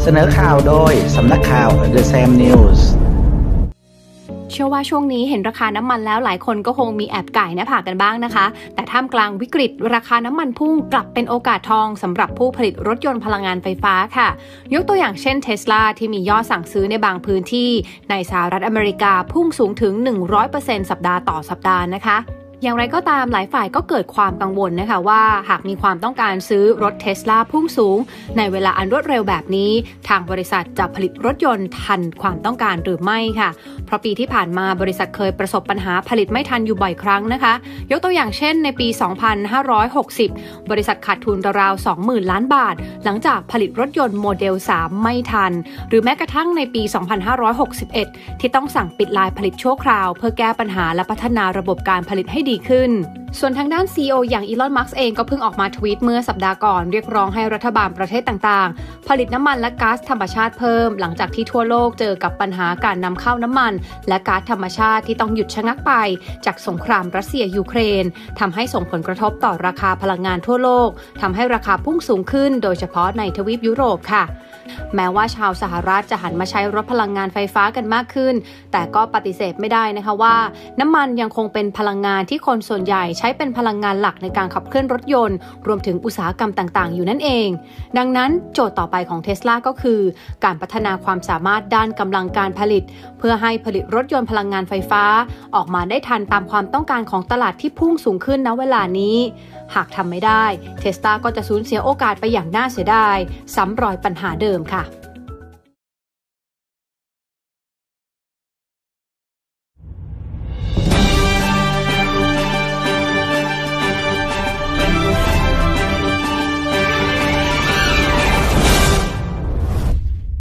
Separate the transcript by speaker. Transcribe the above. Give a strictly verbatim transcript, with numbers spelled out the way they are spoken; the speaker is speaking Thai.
Speaker 1: เสนอข่าวโดยสำนักข่าว The Sam News
Speaker 2: เชื่อว่าช่วงนี้เห็นราคาน้ำมันแล้วหลายคนก็คงมีแอบไก่หน้าผากกันบ้างนะคะแต่ท่ามกลางวิกฤตราคาน้ำมันพุ่งกลับเป็นโอกาสทองสำหรับผู้ผลิตรถยนต์พลังงานไฟฟ้าค่ะยกตัวอย่างเช่น Tesla ที่มียอดสั่งซื้อในบางพื้นที่ในสหรัฐอเมริกาพุ่งสูงถึง หนึ่งร้อยเปอร์เซ็นต์ สัปดาห์ต่อสัปดาห์นะคะอย่างไรก็ตามหลายฝ่ายก็เกิดความกังวลนะคะว่าหากมีความต้องการซื้อรถ Tesla พุ่งสูงในเวลาอันรวดเร็วแบบนี้ทางบริษัทจะผลิตรถยนต์ทันความต้องการหรือไม่ค่ะเพราะปีที่ผ่านมาบริษัทเคยประสบปัญหาผลิตไม่ทันอยู่บ่อยครั้งนะคะยกตัวอย่างเช่นในปี สองพันห้าร้อยหกสิบ บริษัทขาดทุนราวๆ สองหมื่น ล้านบาทหลังจากผลิตรถยนต์โมเดล สาม ไม่ทันหรือแม้กระทั่งในปี สองพันห้าร้อยหกสิบเอ็ด ที่ต้องสั่งปิดลายผลิตชั่วคราวเพื่อแก้ปัญหาและพัฒนาระบบการผลิตให้ดีขึ้นส่วนทางด้าน ซี อี โอ อย่างอีลอน มัสก์เองก็เพิ่งออกมาทวีตเมื่อสัปดาห์ก่อนเรียกร้องให้รัฐบาลประเทศต่างๆผลิตน้ำมันและก๊าซธรรมชาติเพิ่มหลังจากที่ทั่วโลกเจอกับปัญหาการนำเข้าน้ำมันและก๊าซธรรมชาติที่ต้องหยุดชะงักไปจากสงครามรัสเซียยูเครนทำให้ส่งผลกระทบต่อราคาพลังงานทั่วโลกทำให้ราคาพุ่งสูงขึ้นโดยเฉพาะในทวีปยุโรปค่ะแม้ว่าชาวสหรัฐจะหันมาใช้รถพลังงานไฟฟ้ากันมากขึ้นแต่ก็ปฏิเสธไม่ได้นะคะว่าน้ำมันยังคงเป็นพลังงานที่คนส่วนใหญ่ใช้เป็นพลังงานหลักในการขับเคลื่อนรถยนต์รวมถึงอุตสาหกรรมต่างๆอยู่นั่นเองดังนั้นโจทย์ต่อไปของ Tesla ก็คือการพัฒนาความสามารถด้านกำลังการผลิตเพื่อให้ผลิตรถยนต์พลังงานไฟฟ้าออกมาได้ทันตามความต้องการของตลาดที่พุ่งสูงขึ้นณเวลานี้หากทำไม่ได้ Tesla ก็จะสูญเสียโอกาสไปอย่างน่าเสียดายซ้ำรอยปัญหาเดิมค่ะ